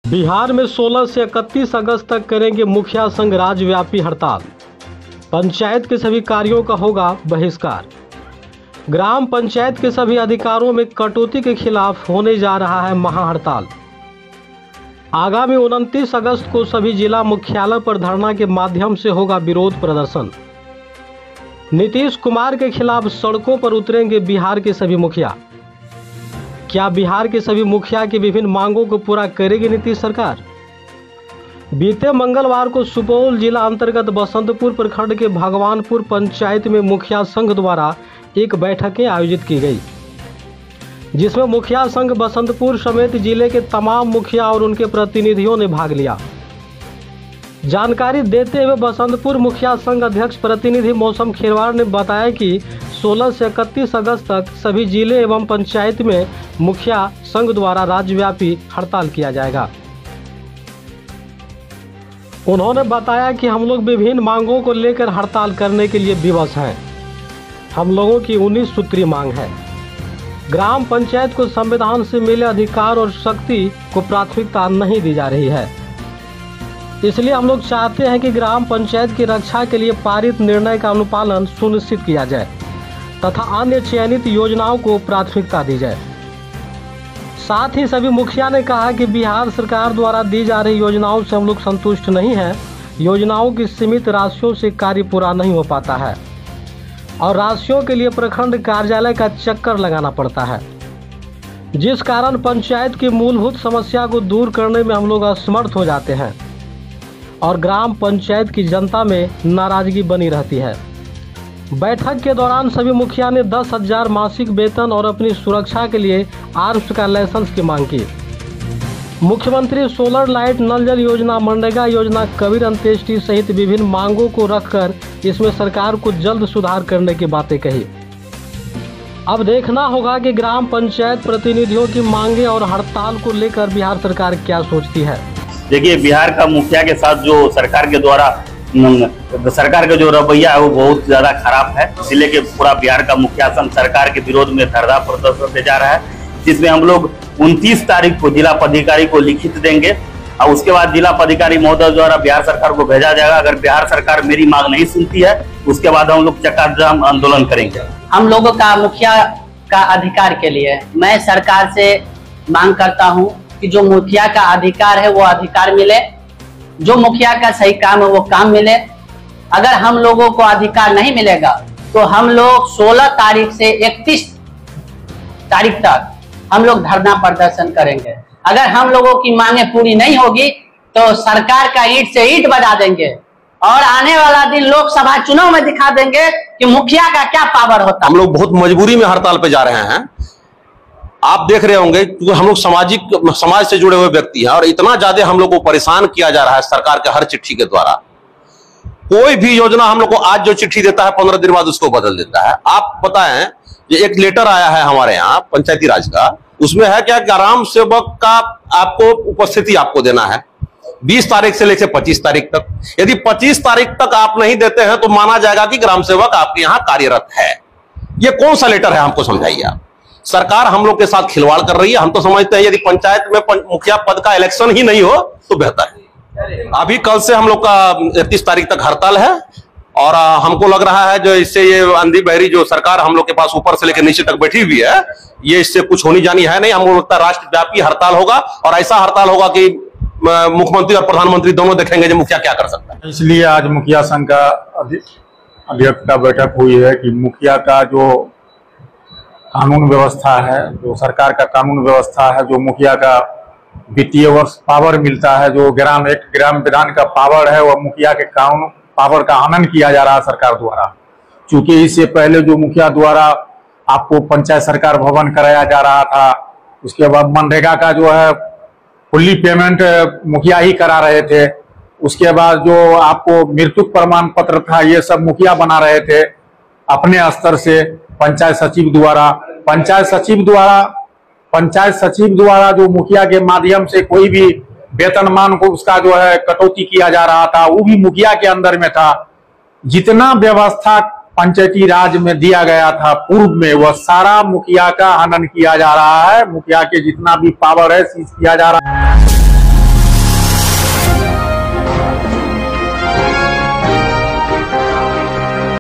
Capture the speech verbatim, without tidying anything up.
बिहार में सोलह से इकतीस अगस्त तक करेंगे मुखिया संघ राज्यव्यापी हड़ताल। पंचायत के सभी कार्यों का होगा बहिष्कार। ग्राम पंचायत के सभी अधिकारों में कटौती के खिलाफ होने जा रहा है महाहड़ताल। आगामी उनतीस अगस्त को सभी जिला मुख्यालय पर धरना के माध्यम से होगा विरोध प्रदर्शन। नीतीश कुमार के खिलाफ सड़कों पर उतरेंगे बिहार के सभी मुखिया। क्या बिहार के सभी मुखिया की विभिन्न मांगों को पूरा करेगी नीतीश सरकार? बीते मंगलवार को सुपौल जिला अंतर्गत बसंतपुर प्रखंड के भगवानपुर पंचायत में मुखिया संघ द्वारा एक बैठकें आयोजित की गई, जिसमें मुखिया संघ बसंतपुर समेत जिले के तमाम मुखिया और उनके प्रतिनिधियों ने भाग लिया। जानकारी देते हुए बसंतपुर मुखिया संघ अध्यक्ष प्रतिनिधि मौसम खेरवार ने बताया कि सोलह से इकतीस अगस्त तक सभी जिले एवं पंचायत में मुखिया संघ द्वारा राज्यव्यापी हड़ताल किया जाएगा। उन्होंने बताया कि हम लोग विभिन्न मांगों को लेकर हड़ताल करने के लिए विवश हैं। हम लोगों की उन्नीस सूत्री मांग है। ग्राम पंचायत को संविधान से मिले अधिकार और शक्ति को प्राथमिकता नहीं दी जा रही है, इसलिए हम लोग चाहते हैं कि ग्राम पंचायत की रक्षा के लिए पारित निर्णय का अनुपालन सुनिश्चित किया जाए तथा अन्य चयनित योजनाओं को प्राथमिकता दी जाए। साथ ही सभी मुखिया ने कहा कि बिहार सरकार द्वारा दी जा रही योजनाओं से हम लोग संतुष्ट नहीं हैं। योजनाओं की सीमित राशियों से कार्य पूरा नहीं हो पाता है और राशियों के लिए प्रखंड कार्यालय का चक्कर लगाना पड़ता है, जिस कारण पंचायत की मूलभूत समस्या को दूर करने में हम लोग असमर्थ हो जाते हैं और ग्राम पंचायत की जनता में नाराजगी बनी रहती है। बैठक के दौरान सभी मुखिया ने दस हजार मासिक वेतन और अपनी सुरक्षा के लिए आर्म्स का लाइसेंस की मांग की। मुख्यमंत्री सोलर लाइट नल जल योजना, मनरेगा योजना, कबीर अंत्येष्टि सहित विभिन्न मांगों को रखकर इसमें सरकार को जल्द सुधार करने की बातें कही। अब देखना होगा कि ग्राम पंचायत प्रतिनिधियों की मांगे और हड़ताल को लेकर बिहार सरकार क्या सोचती है। देखिए, बिहार का मुखिया के साथ जो सरकार के द्वारा सरकार का जो रवैया है वो बहुत ज्यादा खराब है। जिले के पूरा बिहार का मुखिया संघ सरकार के विरोध में धरना प्रदर्शन से जा रहा है, जिसमें हम लोग उनतीस तारीख को जिला पदाधिकारी को लिखित देंगे और उसके बाद जिला पदाधिकारी महोदय द्वारा बिहार सरकार को भेजा जाएगा। अगर बिहार सरकार मेरी मांग नहीं सुनती है, उसके बाद हम लोग चक्का जाम आंदोलन करेंगे। हम लोगों का मुखिया का अधिकार के लिए मैं सरकार से मांग करता हूँ कि जो मुखिया का अधिकार है वो अधिकार मिले, जो मुखिया का सही काम है वो काम मिले। अगर हम लोगों को अधिकार नहीं मिलेगा तो हम लोग सोलह तारीख से इकतीस तारीख तक हम लोग धरना प्रदर्शन करेंगे। अगर हम लोगों की मांगे पूरी नहीं होगी तो सरकार का ईंट से ईंट बजा देंगे और आने वाला दिन लोकसभा चुनाव में दिखा देंगे कि मुखिया का क्या पावर होता है। हम लोग बहुत मजबूरी में हड़ताल पे जा रहे हैं। आप देख रहे होंगे क्योंकि हम लोग सामाजिक समाज से जुड़े हुए व्यक्ति हैं और इतना ज्यादा हम लोग को परेशान किया जा रहा है सरकार के हर चिट्ठी के द्वारा। कोई भी योजना हम लोग को आज जो चिट्ठी देता है पंद्रह दिन बाद उसको बदल देता है। आप बताएं, ये एक लेटर आया है हमारे यहाँ पंचायती राज का, उसमें है क्या, ग्राम सेवक का आपको उपस्थिति आपको देना है बीस तारीख से लेकर पच्चीस तारीख तक। यदि पच्चीस तारीख तक आप नहीं देते हैं तो माना जाएगा कि ग्राम सेवक आपके यहाँ कार्यरत है। ये कौन सा लेटर है, हमको समझाइए आप। सरकार हम लोग के साथ खिलवाड़ कर रही है। हम तो समझते हैं यदि पंचायत में मुखिया पद का इलेक्शन ही नहीं हो तो बेहतर है। अभी कल से हम लोग का इकतीस तारीख तक हड़ताल है और हमको लग रहा है जो इससे ये अंधी बहरी जो सरकार हम लोग के पास ऊपर से लेकर नीचे तक बैठी हुई है, ये इससे कुछ होनी जानी है नहीं। हमको लगता है राष्ट्रव्यापी हड़ताल होगा और ऐसा हड़ताल होगा कि मुख्यमंत्री और प्रधानमंत्री दोनों देखेंगे जो मुखिया क्या कर सकता है। इसलिए आज मुखिया संघ का अध्यक्ष का बैठक हुई है कि मुखिया का जो कानून व्यवस्था है, जो सरकार का कानून व्यवस्था है, जो मुखिया का वित्तीय वर्ष पावर मिलता है, जो ग्राम एक ग्राम विधान का पावर है, वह मुखिया के कानून पावर का हनन किया जा रहा है सरकार द्वारा। चूंकि इससे पहले जो मुखिया द्वारा आपको पंचायत सरकार भवन कराया जा रहा था, उसके बाद मनरेगा का जो है फुल्ली पेमेंट मुखिया ही करा रहे थे, उसके बाद जो आपको मृत्यु प्रमाण पत्र था ये सब मुखिया बना रहे थे अपने स्तर से। पंचायत सचिव द्वारा पंचायत सचिव द्वारा पंचायत सचिव द्वारा जो मुखिया के माध्यम से कोई भी वेतनमान को उसका जो है कटौती किया जा रहा था, वो भी मुखिया के अंदर में था। जितना व्यवस्था पंचायती राज में दिया गया था पूर्व में, वह सारा मुखिया का हनन किया जा रहा है। मुखिया के जितना भी पावर है सीज किया जा रहा है।